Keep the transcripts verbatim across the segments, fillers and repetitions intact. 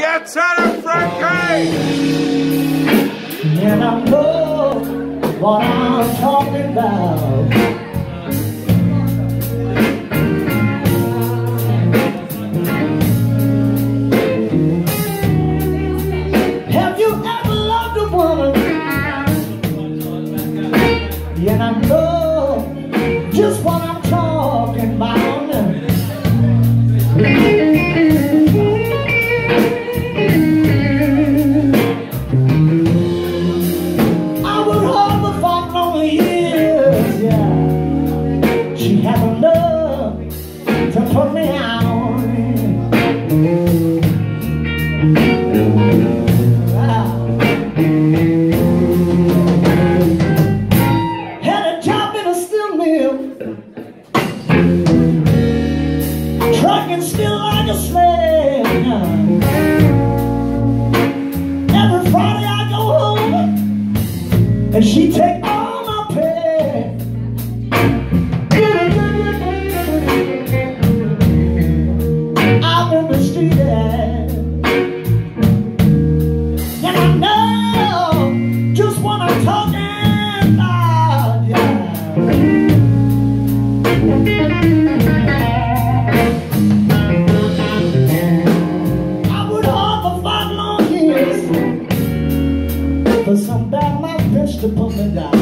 Get to Frankie! And I know what I'm talking about. Have you ever loved a woman? And I know just what I'm talking about. She had enough to put me out. Wow. Had a job in a steel mill, trucking still like a slave. Every Friday I go home and she take all my pay. For some bad mouth bitch to put me down.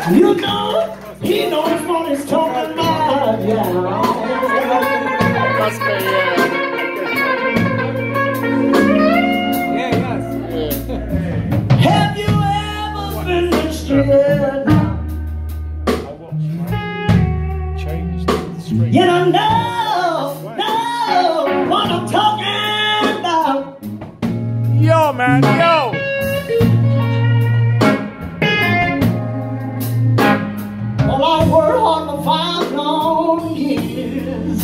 You know, he knows what he's talking about, yeah. Must be, yeah. Yeah, yes. Yeah. Have you ever been mistreated? Changed the street. You don't know, know what I'm talking about. Yo, man, yo! Well, I worked hard for five long years.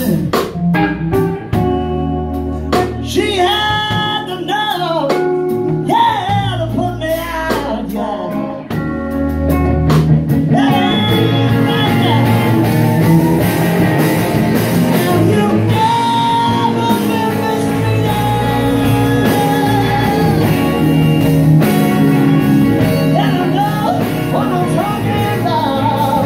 She had the nerve, yeah, to put me out, yeah. That ain't right now. Have you ever been mistreated? Yeah, I know what I'm talking about.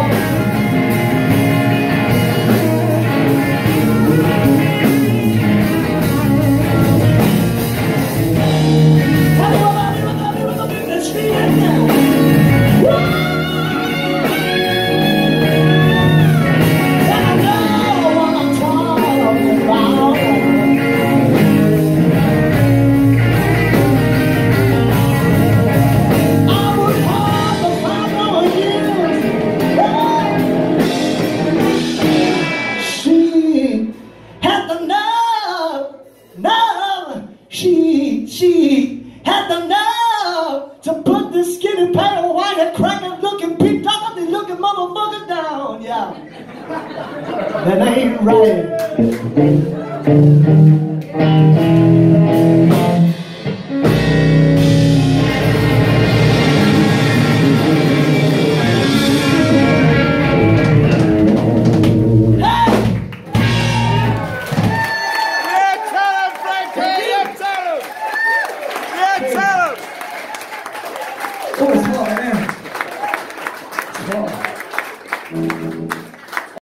She, she had the nerve to put this skinny, pale, white, and cracker looking, big doggy looking motherfucker down, yeah. That ain't right.